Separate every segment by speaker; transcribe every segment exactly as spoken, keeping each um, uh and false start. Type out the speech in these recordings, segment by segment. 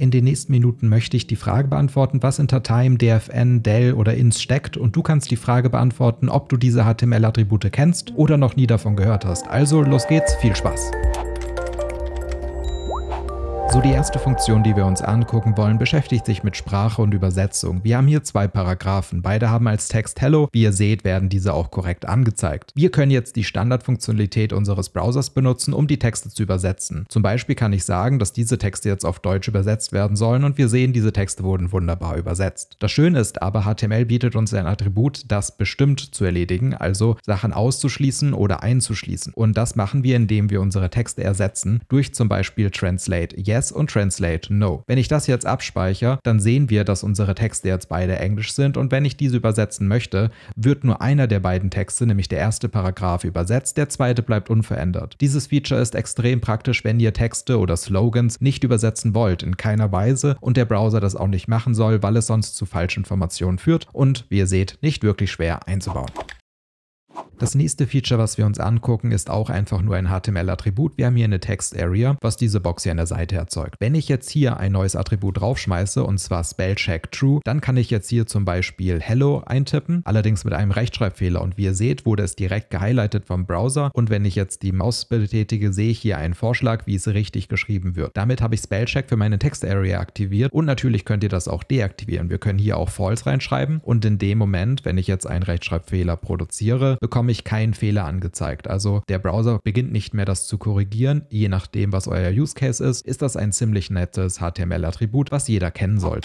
Speaker 1: In den nächsten Minuten möchte ich die Frage beantworten, was hinter Time, D F N, Del oder Ins steckt, und du kannst die Frage beantworten, ob du diese H T M L-Attribute kennst oder noch nie davon gehört hast. Also los geht's, viel Spaß! So, die erste Funktion, die wir uns angucken wollen, beschäftigt sich mit Sprache und Übersetzung. Wir haben hier zwei Paragraphen. Beide haben als Text Hello. Wie ihr seht, werden diese auch korrekt angezeigt. Wir können jetzt die Standardfunktionalität unseres Browsers benutzen, um die Texte zu übersetzen. Zum Beispiel kann ich sagen, dass diese Texte jetzt auf Deutsch übersetzt werden sollen, und wir sehen, diese Texte wurden wunderbar übersetzt. Das Schöne ist aber, H T M L bietet uns ein Attribut, das bestimmt zu erledigen, also Sachen auszuschließen oder einzuschließen. Und das machen wir, indem wir unsere Texte ersetzen durch zum Beispiel Translate Yes und Translate No. Wenn ich das jetzt abspeichere, dann sehen wir, dass unsere Texte jetzt beide Englisch sind, und wenn ich diese übersetzen möchte, wird nur einer der beiden Texte, nämlich der erste Paragraph, übersetzt, der zweite bleibt unverändert. Dieses Feature ist extrem praktisch, wenn ihr Texte oder Slogans nicht übersetzen wollt, in keiner Weise, und der Browser das auch nicht machen soll, weil es sonst zu Falschinformationen führt und, wie ihr seht, nicht wirklich schwer einzubauen. Das nächste Feature, was wir uns angucken, ist auch einfach nur ein H T M L-Attribut. Wir haben hier eine Text-Area, was diese Box hier an der Seite erzeugt. Wenn ich jetzt hier ein neues Attribut draufschmeiße, und zwar Spellcheck True, dann kann ich jetzt hier zum Beispiel Hello eintippen, allerdings mit einem Rechtschreibfehler, und wie ihr seht, wurde es direkt gehighlightet vom Browser, und wenn ich jetzt die Maus betätige, sehe ich hier einen Vorschlag, wie es richtig geschrieben wird. Damit habe ich Spellcheck für meine Text-Area aktiviert, und natürlich könnt ihr das auch deaktivieren. Wir können hier auch False reinschreiben, und in dem Moment, wenn ich jetzt einen Rechtschreibfehler produziere, bekomme ich keinen Fehler angezeigt. Also der Browser beginnt nicht mehr, das zu korrigieren. Je nachdem, was euer Use Case ist, ist das ein ziemlich nettes H T M L-Attribut, was jeder kennen sollte.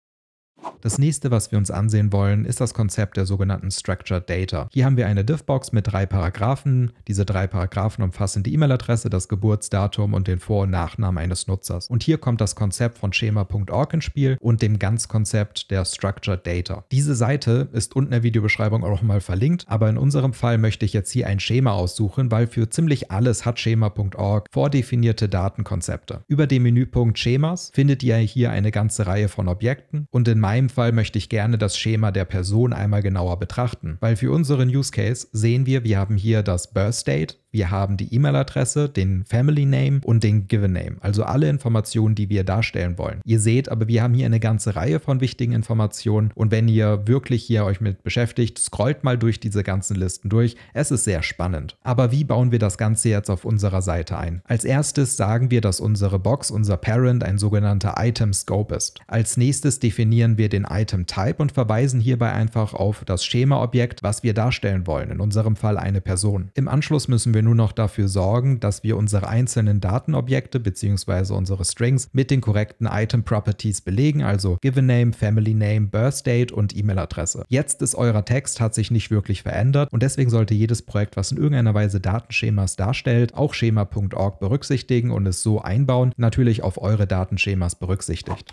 Speaker 1: Das nächste, was wir uns ansehen wollen, ist das Konzept der sogenannten Structured Data. Hier haben wir eine Div-Box mit drei Paragraphen. Diese drei Paragraphen umfassen die E-Mail-Adresse, das Geburtsdatum und den Vor- und Nachnamen eines Nutzers. Und hier kommt das Konzept von Schema Punkt org ins Spiel und dem Ganzkonzept der Structured Data. Diese Seite ist unten in der Videobeschreibung auch nochmal verlinkt, aber in unserem Fall möchte ich jetzt hier ein Schema aussuchen, weil für ziemlich alles hat Schema Punkt org vordefinierte Datenkonzepte. Über den Menüpunkt Schemas findet ihr hier eine ganze Reihe von Objekten, und in meinem Fall möchte ich gerne das Schema der Person einmal genauer betrachten, weil für unseren Use Case sehen wir, wir haben hier das Birth Date, wir haben die E-Mail-Adresse, den Family Name und den Given Name, also alle Informationen, die wir darstellen wollen. Ihr seht aber, wir haben hier eine ganze Reihe von wichtigen Informationen, und wenn ihr wirklich hier euch mit beschäftigt, scrollt mal durch diese ganzen Listen durch. Es ist sehr spannend. Aber wie bauen wir das Ganze jetzt auf unserer Seite ein? Als erstes sagen wir, dass unsere Box, unser Parent, ein sogenannter Item Scope ist. Als nächstes definieren wir den Item Type und verweisen hierbei einfach auf das Schema-Objekt, was wir darstellen wollen, in unserem Fall eine Person. Im Anschluss müssen wir nur noch dafür sorgen, dass wir unsere einzelnen Datenobjekte bzw. unsere Strings mit den korrekten Item Properties belegen, also Given Name, Family Name, Birth Date und E-Mail-Adresse. Jetzt ist euer Text, hat sich nicht wirklich verändert, und deswegen sollte jedes Projekt, was in irgendeiner Weise Datenschemas darstellt, auch Schema Punkt org berücksichtigen und es so einbauen, natürlich auf eure Datenschemas berücksichtigt.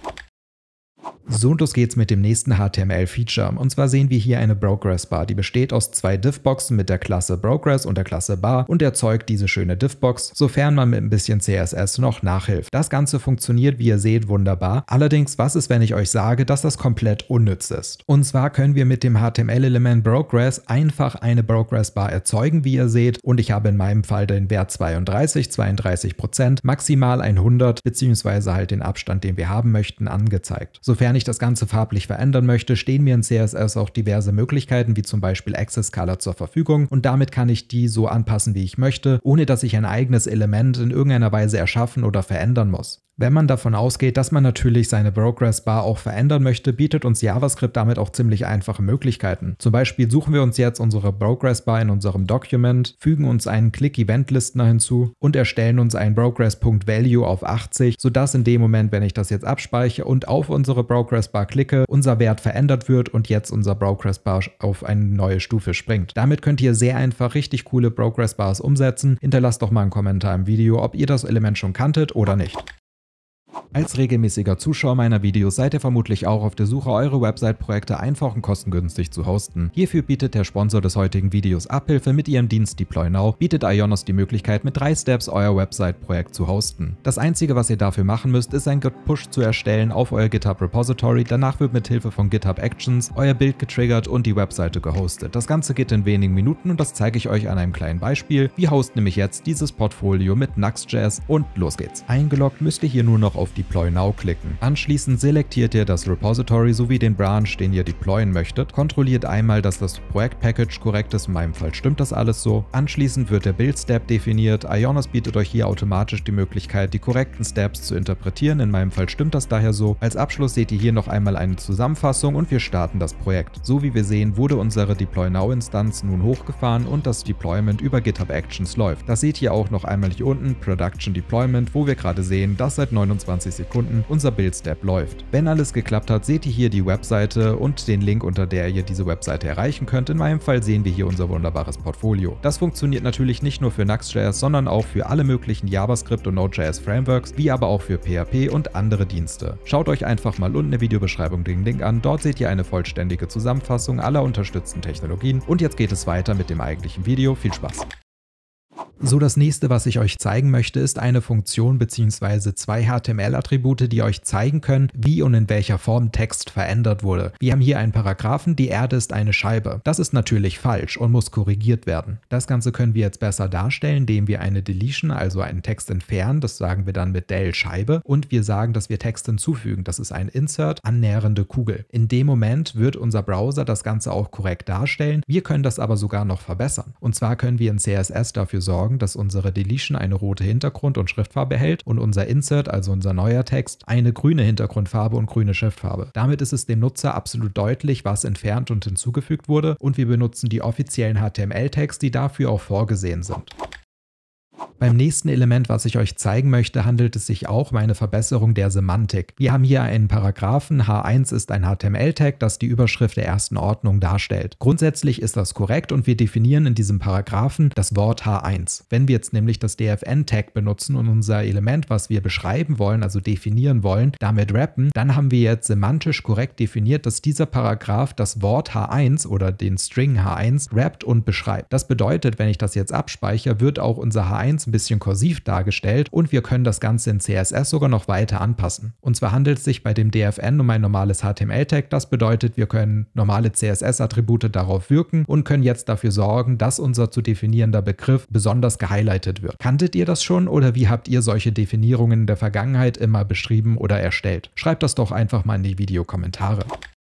Speaker 1: So, und los geht's mit dem nächsten H T M L-Feature. Und zwar sehen wir hier eine Progress-Bar, die besteht aus zwei Div-Boxen mit der Klasse Progress und der Klasse Bar und erzeugt diese schöne Div-Box, sofern man mit ein bisschen C S S noch nachhilft. Das Ganze funktioniert, wie ihr seht, wunderbar. Allerdings, was ist, wenn ich euch sage, dass das komplett unnütz ist? Und zwar können wir mit dem H T M L-Element Progress einfach eine Progress-Bar erzeugen, wie ihr seht, und ich habe in meinem Fall den Wert zweiunddreißig, zweiunddreißig Prozent, maximal hundert, beziehungsweise halt den Abstand, den wir haben möchten, angezeigt. Sofern ich das Ganze farblich verändern möchte, stehen mir in C S S auch diverse Möglichkeiten, wie zum Beispiel Access Color zur Verfügung, und damit kann ich die so anpassen, wie ich möchte, ohne dass ich ein eigenes Element in irgendeiner Weise erschaffen oder verändern muss. Wenn man davon ausgeht, dass man natürlich seine Progress-Bar auch verändern möchte, bietet uns JavaScript damit auch ziemlich einfache Möglichkeiten. Zum Beispiel suchen wir uns jetzt unsere Progress-Bar in unserem Document, fügen uns einen Click-Event-Listener hinzu und erstellen uns einen Progress.Value auf achtzig, sodass in dem Moment, wenn ich das jetzt abspeichere und auf unsere Progress-Bar klicke, unser Wert verändert wird und jetzt unser Progress-Bar auf eine neue Stufe springt. Damit könnt ihr sehr einfach richtig coole Progress-Bars umsetzen. Hinterlasst doch mal einen Kommentar im Video, ob ihr das Element schon kanntet oder nicht. Als regelmäßiger Zuschauer meiner Videos seid ihr vermutlich auch auf der Suche, eure Website-Projekte einfach und kostengünstig zu hosten. Hierfür bietet der Sponsor des heutigen Videos Abhilfe. Mit ihrem Dienst Deploy Now bietet Ionos die Möglichkeit, mit drei Steps euer Website-Projekt zu hosten. Das einzige, was ihr dafür machen müsst, ist ein Git-Push zu erstellen auf euer GitHub-Repository. Danach wird mit Hilfe von GitHub Actions euer Bild getriggert und die Webseite gehostet. Das Ganze geht in wenigen Minuten und das zeige ich euch an einem kleinen Beispiel. Wir hosten nämlich jetzt dieses Portfolio mit Nuxt Punkt J S und los geht's. Eingeloggt müsst ihr hier nur noch auf die Deploy Now klicken. Anschließend selektiert ihr das Repository sowie den Branch, den ihr deployen möchtet, kontrolliert einmal, dass das Projektpackage korrekt ist, in meinem Fall stimmt das alles so. Anschließend wird der Build-Step definiert. Ionos bietet euch hier automatisch die Möglichkeit, die korrekten Steps zu interpretieren, in meinem Fall stimmt das daher so. Als Abschluss seht ihr hier noch einmal eine Zusammenfassung und wir starten das Projekt. So wie wir sehen, wurde unsere Deploy Now Instanz nun hochgefahren und das Deployment über GitHub Actions läuft. Das seht ihr auch noch einmal hier unten, Production Deployment, wo wir gerade sehen, dass seit neunundzwanzig Sekunden unser Build-Step läuft. Wenn alles geklappt hat, seht ihr hier die Webseite und den Link, unter der ihr diese Webseite erreichen könnt. In meinem Fall sehen wir hier unser wunderbares Portfolio. Das funktioniert natürlich nicht nur für Nuxt.js, sondern auch für alle möglichen JavaScript und Node.js Frameworks, wie aber auch für P H P und andere Dienste. Schaut euch einfach mal unten in der Videobeschreibung den Link an, dort seht ihr eine vollständige Zusammenfassung aller unterstützten Technologien und jetzt geht es weiter mit dem eigentlichen Video. Viel Spaß! So, das nächste, was ich euch zeigen möchte, ist eine Funktion bzw. zwei H T M L-Attribute, die euch zeigen können, wie und in welcher Form Text verändert wurde. Wir haben hier einen Paragraphen, die Erde ist eine Scheibe. Das ist natürlich falsch und muss korrigiert werden. Das Ganze können wir jetzt besser darstellen, indem wir eine Deletion, also einen Text entfernen, das sagen wir dann mit del Scheibe, und wir sagen, dass wir Text hinzufügen. Das ist ein Insert, annähernde Kugel. In dem Moment wird unser Browser das Ganze auch korrekt darstellen. Wir können das aber sogar noch verbessern. Und zwar können wir in C S S dafür sorgen, dass unsere Deletion eine rote Hintergrund- und Schriftfarbe erhält und unser Insert, also unser neuer Text, eine grüne Hintergrundfarbe und grüne Schriftfarbe. Damit ist es dem Nutzer absolut deutlich, was entfernt und hinzugefügt wurde, und wir benutzen die offiziellen H T M L-Tags, die dafür auch vorgesehen sind. Beim nächsten Element, was ich euch zeigen möchte, handelt es sich auch um eine Verbesserung der Semantik. Wir haben hier einen Paragraphen, H eins ist ein H T M L-Tag, das die Überschrift der ersten Ordnung darstellt. Grundsätzlich ist das korrekt und wir definieren in diesem Paragraphen das Wort H eins. Wenn wir jetzt nämlich das D F N-Tag benutzen und unser Element, was wir beschreiben wollen, also definieren wollen, damit wrappen, dann haben wir jetzt semantisch korrekt definiert, dass dieser Paragraph das Wort H eins oder den String H eins wrappt und beschreibt. Das bedeutet, wenn ich das jetzt abspeichere, wird auch unser H eins ein bisschen kursiv dargestellt und wir können das Ganze in C S S sogar noch weiter anpassen. Und zwar handelt es sich bei dem D F N um ein normales H T M L-Tag. Das bedeutet, wir können normale C S S-Attribute darauf wirken und können jetzt dafür sorgen, dass unser zu definierender Begriff besonders gehighlightet wird. Kanntet ihr das schon oder wie habt ihr solche Definierungen in der Vergangenheit immer beschrieben oder erstellt? Schreibt das doch einfach mal in die Videokommentare.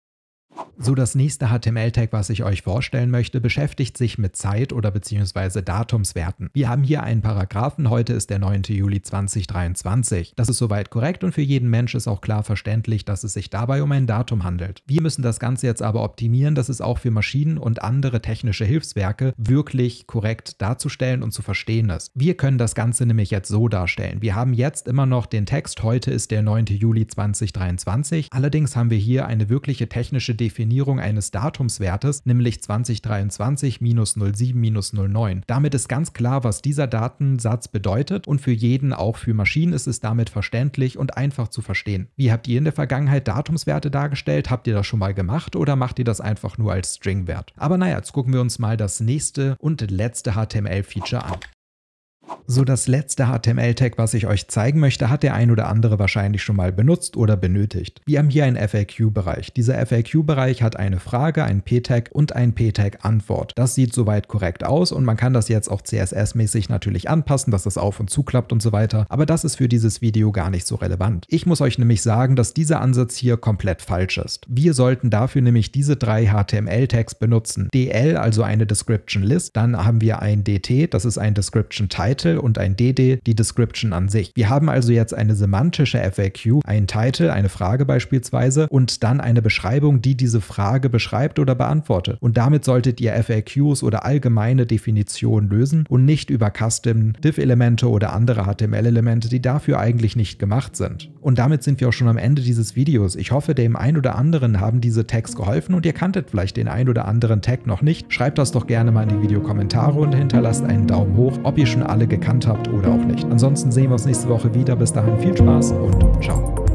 Speaker 1: So, das nächste H T M L-Tag, was ich euch vorstellen möchte, beschäftigt sich mit Zeit- oder beziehungsweise Datumswerten. Wir haben hier einen Paragraphen, heute ist der neunte Juli zweitausenddreiundzwanzig. Das ist soweit korrekt und für jeden Mensch ist auch klar verständlich, dass es sich dabei um ein Datum handelt. Wir müssen das Ganze jetzt aber optimieren, dass es auch für Maschinen und andere technische Hilfswerke wirklich korrekt darzustellen und zu verstehen ist. Wir können das Ganze nämlich jetzt so darstellen. Wir haben jetzt immer noch den Text, heute ist der neunte Juli zweitausenddreiundzwanzig. Allerdings haben wir hier eine wirkliche technische Definition eines Datumswertes, nämlich zweitausenddreiundzwanzig null sieben null neun. Damit ist ganz klar, was dieser Datensatz bedeutet und für jeden, auch für Maschinen, ist es damit verständlich und einfach zu verstehen. Wie habt ihr in der Vergangenheit Datumswerte dargestellt? Habt ihr das schon mal gemacht oder macht ihr das einfach nur als Stringwert? Aber naja, jetzt gucken wir uns mal das nächste und letzte H T M L-Feature an. So, das letzte H T M L-Tag, was ich euch zeigen möchte, hat der ein oder andere wahrscheinlich schon mal benutzt oder benötigt. Wir haben hier einen F A Q-Bereich. Dieser F A Q-Bereich hat eine Frage, ein P-Tag und ein P-Tag-Antwort. Das sieht soweit korrekt aus und man kann das jetzt auch C S S-mäßig natürlich anpassen, dass das auf und zuklappt und so weiter, aber das ist für dieses Video gar nicht so relevant. Ich muss euch nämlich sagen, dass dieser Ansatz hier komplett falsch ist. Wir sollten dafür nämlich diese drei H T M L-Tags benutzen. D L, also eine Description List, dann haben wir ein D T, das ist ein Description Title, und ein D D, die Description an sich. Wir haben also jetzt eine semantische F A Q, ein Title, eine Frage beispielsweise und dann eine Beschreibung, die diese Frage beschreibt oder beantwortet. Und damit solltet ihr F A Qs oder allgemeine Definitionen lösen und nicht über Custom Div-Elemente oder andere H T M L-Elemente, die dafür eigentlich nicht gemacht sind. Und damit sind wir auch schon am Ende dieses Videos. Ich hoffe, dem einen oder anderen haben diese Tags geholfen und ihr kanntet vielleicht den einen oder anderen Tag noch nicht. Schreibt das doch gerne mal in die Videokommentare und hinterlasst einen Daumen hoch, ob ihr schon alle gekannt habt oder auch nicht. Ansonsten sehen wir uns nächste Woche wieder. Bis dahin viel Spaß und ciao.